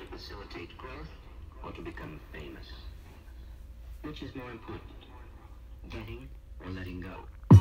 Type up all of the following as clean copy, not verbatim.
to facilitate growth or to become famous? Which is more important, getting or letting go?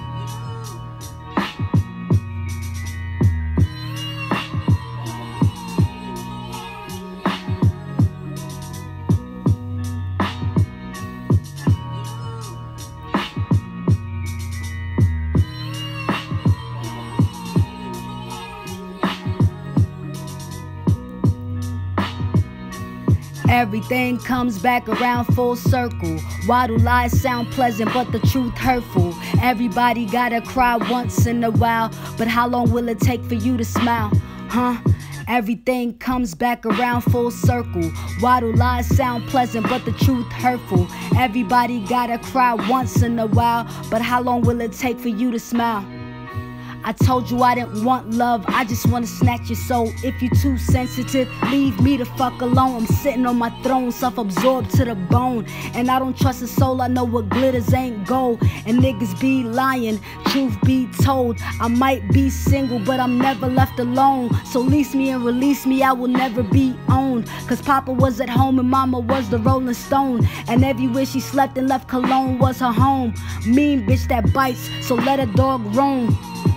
Everything comes back around full circle. Why do lies sound pleasant but the truth hurtful? Everybody gotta cry once in a while, but how long will it take for you to smile? Huh? Everything comes back around full circle. Why do lies sound pleasant but the truth hurtful? Everybody gotta cry once in a while, but how long will it take for you to smile? I told you I didn't want love, I just wanna snatch your soul. If you too sensitive, leave me the fuck alone. I'm sitting on my throne, self-absorbed to the bone. And I don't trust a soul, I know what glitters ain't gold. And niggas be lying, truth be told, I might be single, but I'm never left alone. So lease me and release me, I will never be owned. Cause Papa was at home and Mama was the Rolling Stone. And everywhere she slept and left Cologne was her home. Mean bitch that bites, so let a dog roam.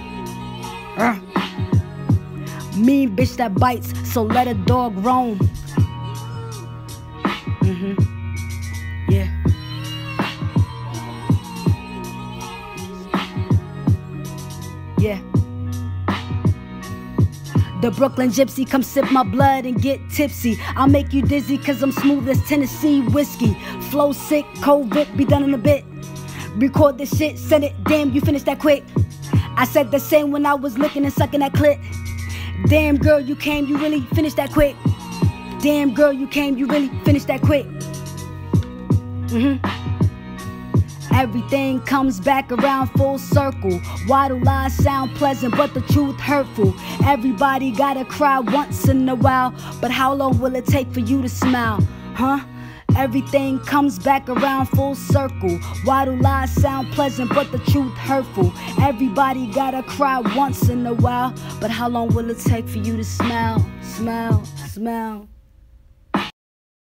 Mean bitch that bites, so let a dog roam. Yeah. Yeah. The Brooklyn gypsy, come sip my blood and get tipsy. I'll make you dizzy cause I'm smooth as Tennessee whiskey. Flow sick, COVID, be done in a bit. Record this shit, send it, damn you finished that quick. I said the same when I was licking and sucking that clit. Damn girl, you came, you really finished that quick. Damn girl, you came, you really finished that quick. Everything comes back around full circle. Why do lies sound pleasant but the truth hurtful? Everybody gotta cry once in a while, but how long will it take for you to smile? Huh? Everything comes back around full circle. Why do lies sound pleasant but the truth hurtful? Everybody gotta cry once in a while, but how long will it take for you to smile, smile, smile?